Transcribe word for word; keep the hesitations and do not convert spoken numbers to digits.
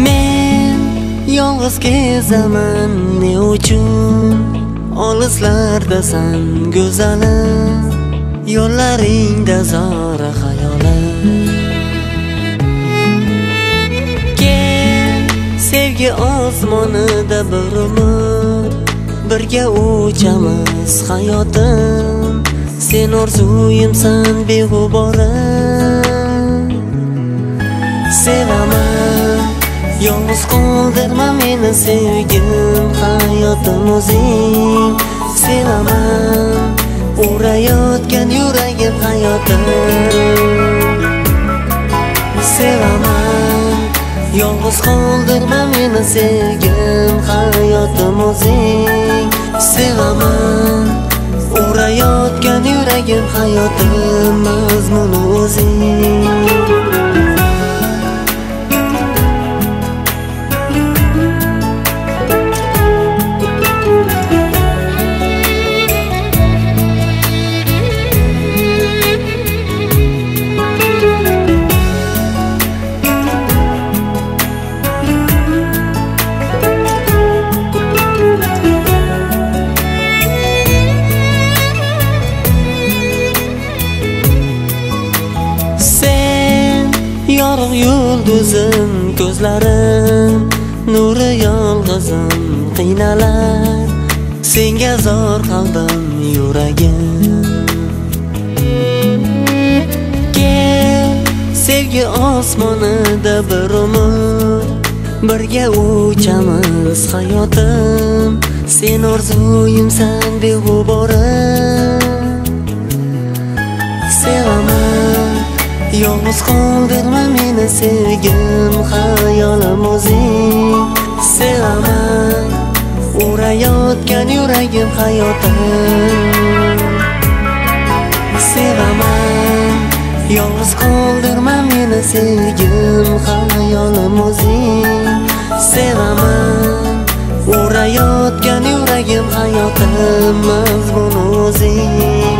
Men yolg'iz kezaman ne uchun, olislardasan go'zalim, yo'llaringda zora xayolim. Kel sevgi osmonida bir umr, birga uchamiz hayotim. Sen orzuyimsan beg'uborim. Sevaman, yolg'iz qoldirma meni sevgim, hayotim o'zing. Sevaman, urayotgan yuragim hayotim. Sevaman, yolg'iz qoldirma meni sevgim, hayotim o'zing. Sevaman, urayotgan yuragim hayotim, mazmuni o'zing. Yorug' yulduzim, ko'zlarim, nuri yolg'izim qiynalar. Senga zor qalbim, yuragim. Kel sevgi osmonida bir umr, birga uchamiz hayotim. Sen orzuyimsan beg'uborim. Sevaman, yolg'iz qoldirma meni sevgim, hayolim o'zing. Sevaman, urayotgan yuragim hayotim. Sevaman, yolg'iz qoldirma meni sevgim, hayolim o'zing. Sevaman, urayotgan yuragim hayotim, mazmuni o'zing.